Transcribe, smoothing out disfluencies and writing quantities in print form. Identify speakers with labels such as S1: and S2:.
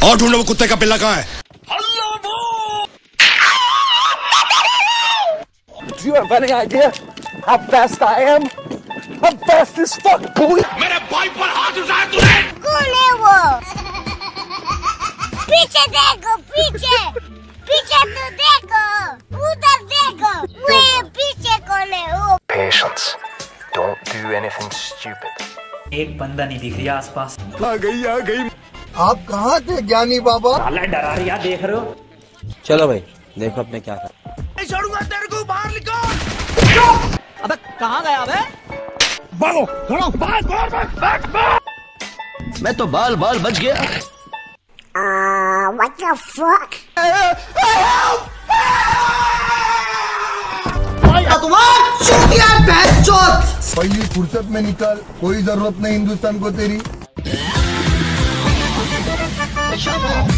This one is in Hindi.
S1: और ढूंढो वो कुत्ते का पिल्ला कहाँ है?
S2: Do you have any idea how fast I am? I'm fast as fuck, boy.
S1: मेरे भाई पर हाथ उठाया तूने?
S3: कौन है वो? पीछे देखो, पीछे तो देखो, उधर देखो, वो पीछे कौन है वो?
S4: Patience. Don't do anything stupid.
S5: एक बंदा नहीं दिख रहा आसपास।
S1: आ गई।
S2: आप कहाँ थे ज्ञानी बाबा?
S5: साला डरा रिया देख रहे हो?
S6: चलो भाई देखो अपने क्या था।
S1: नहीं छोड़ूंगा तेरे को, बाहर निकल।
S5: अबे कहाँ गया बे?
S1: भागो, थोड़ा भाग।
S6: मैं तो बाल बच गया।
S3: What the fuck?
S2: पहली फुर्सत में निकल, कोई जरूरत नहीं हिंदुस्तान को तेरी।